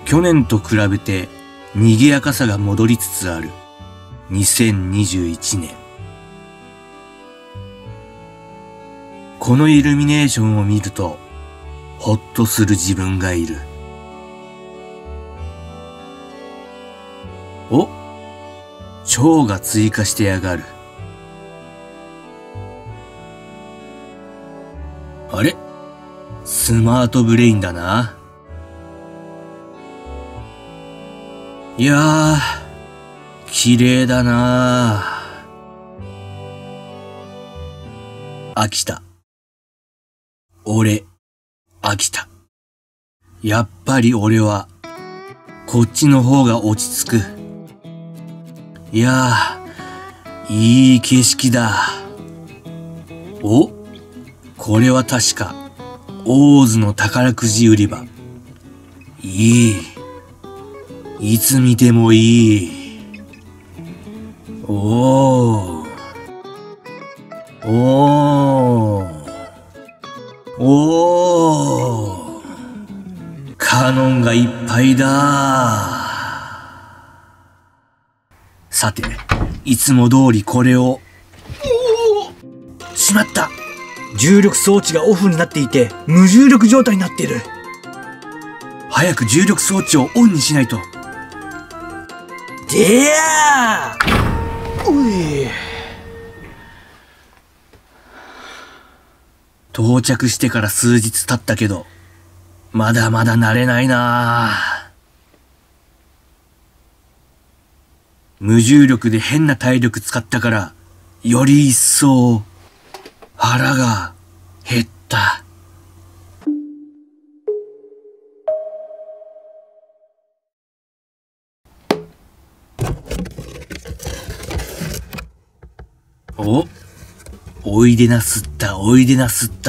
去年と比べて賑やかさが戻りつつある2021年。このイルミネーションを見るとほっとする自分がいる。お、蝶が追加してやがる。あれ？スマートブレインだな。いやー、綺麗だなー。飽きた。俺、飽きた。やっぱり俺は、こっちの方が落ち着く。いやー、いい景色だ。お？これは確か、オーズの宝くじ売り場。いい。いつ見てもいい。おー。おー。おー。カノンがいっぱいだ。さて、いつも通りこれを。しまった。 重力装置がオフになっていて、無重力状態になっている。 早く重力装置をオンにしないと。 でやー！おい。 到着してから数日経ったけど、まだまだ慣れないなぁ。無重力で変な体力使ったから、より一層、腹が減った。おいでなすった、おいでなすった。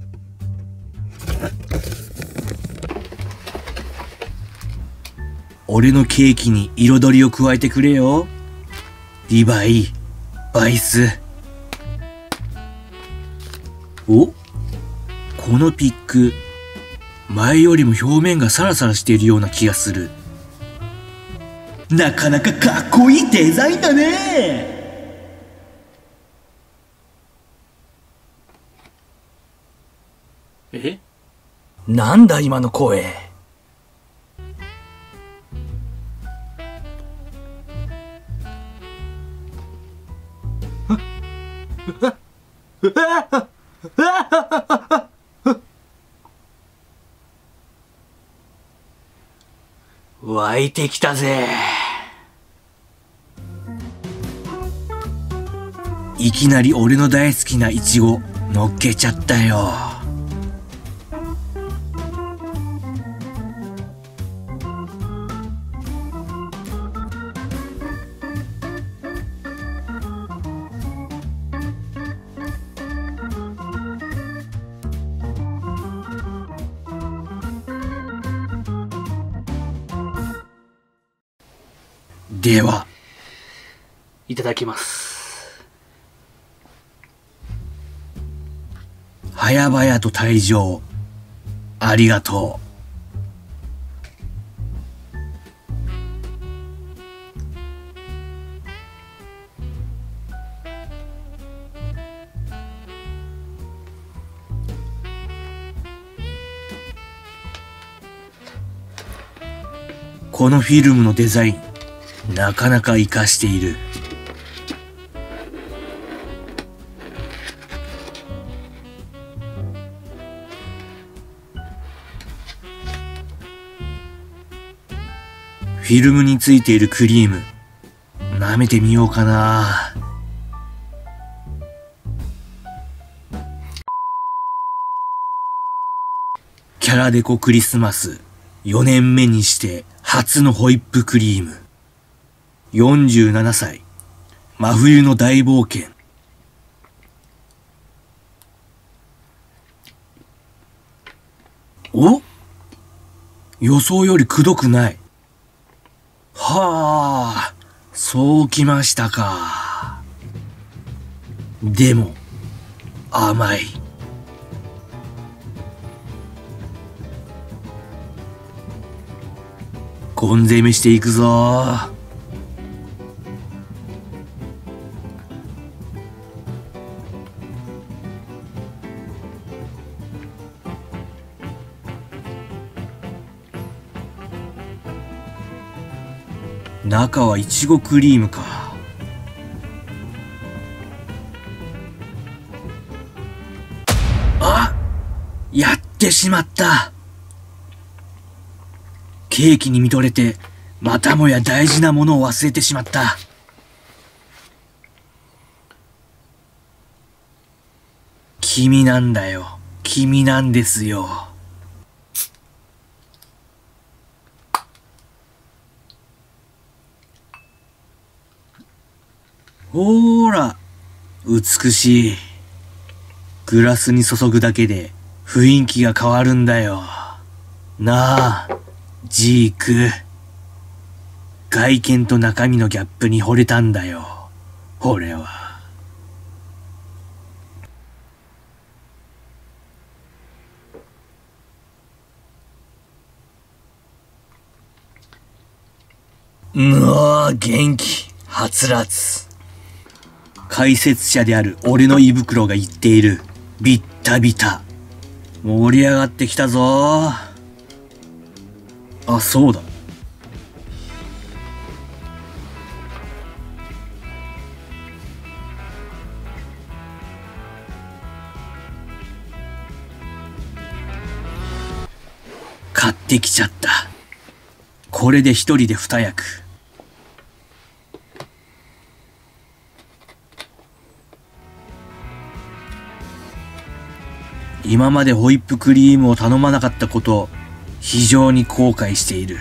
俺のケーキに彩りを加えてくれよ。リヴァイ、バイス。お？このピック、前よりも表面がサラサラしているような気がする。なかなかかっこいいデザインだね。え？ なんだ今の声。 湧いてきたぜ。いきなり俺の大好きなイチゴ乗っけちゃったよ。では、いただきます。早々と退場、ありがとう。このフィルムのデザイン、なかなか活かしている。フィルムについているクリーム、舐めてみようかな。キャラデコクリスマス、4年目にして初のホイップクリーム。47歳、真冬の大冒険。お？予想よりくどくない。はあ、そうきましたか。でも、甘い。 ゴン攻めしていくぞ。中はいちごクリームか。あ、やってしまった。ケーキに見とれて、またもや大事なものを忘れてしまった。君なんだよ。君なんですよ。ほーら、美しい。グラスに注ぐだけで雰囲気が変わるんだよ。なあ、ジーク。外見と中身のギャップに惚れたんだよ。俺は。元気、はつらつ。解説者である俺の胃袋が言っている。ビッタビタ。盛り上がってきたぞ。あ、そうだ。買ってきちゃった。これで一人で二役。今までホイップクリームを頼まなかったこと、非常に後悔している。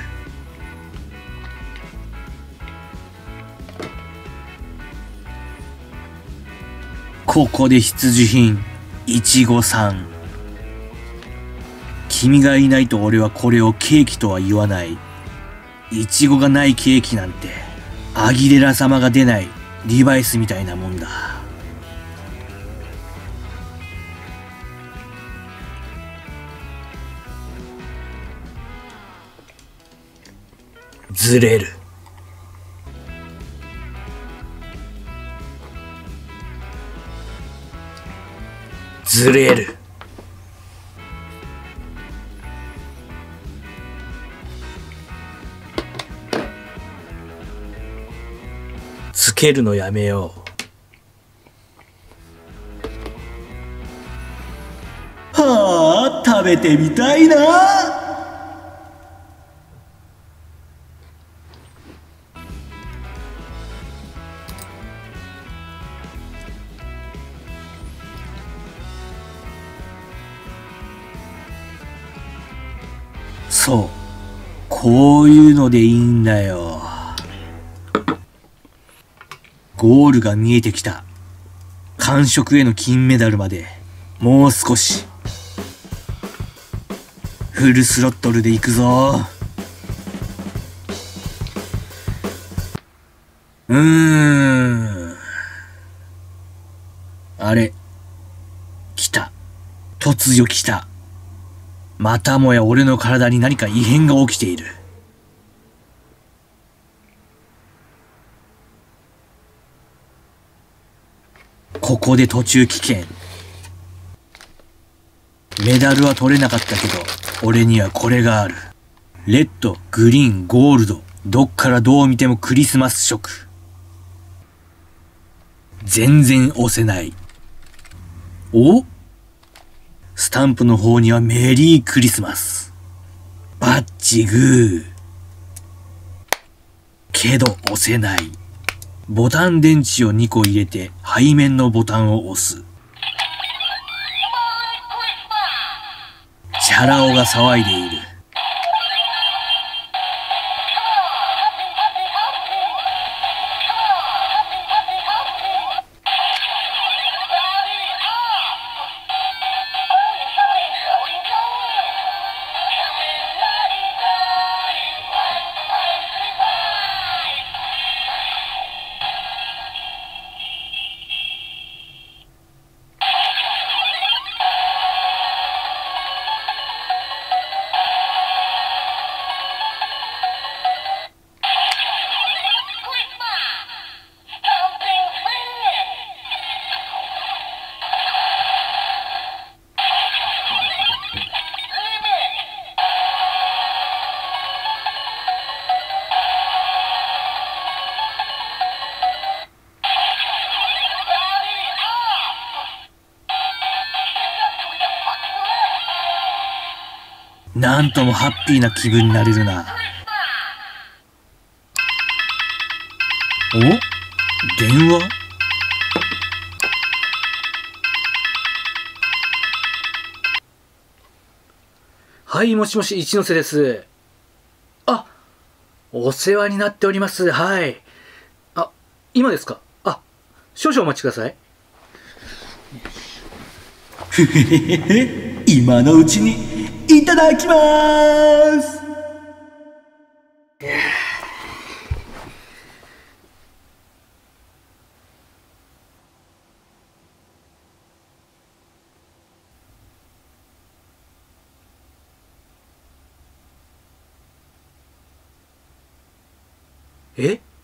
ここで必需品、いちごさん。君がいないと俺はこれをケーキとは言わない。いちごがないケーキなんて、アギレラ様が出ないリバイスみたいなもんだ。ずれる。ずれる。つけるのやめよう。はあ、食べてみたいな。そう。こういうのでいいんだよ。ゴールが見えてきた。完食への金メダルまで、もう少し。フルスロットルで行くぞ。あれ。来た。突如来た。またもや俺の体に何か異変が起きている。ここで途中棄権。メダルは取れなかったけど、俺にはこれがある。レッド、グリーン、ゴールド。どっからどう見てもクリスマス色。全然押せない。お？スタンプの方にはメリークリスマス。バッチグー。けど押せない。ボタン電池を2個入れて背面のボタンを押す。チャラ男が騒いでいる。 なんともハッピーな気分になれるな。お？電話？ はい、もしもし、一ノ瀬です。あ、お世話になっております。はい。あ、今ですか？あ、少々お待ちください。 ふへへへ、今のうちにいただきまーす。 え？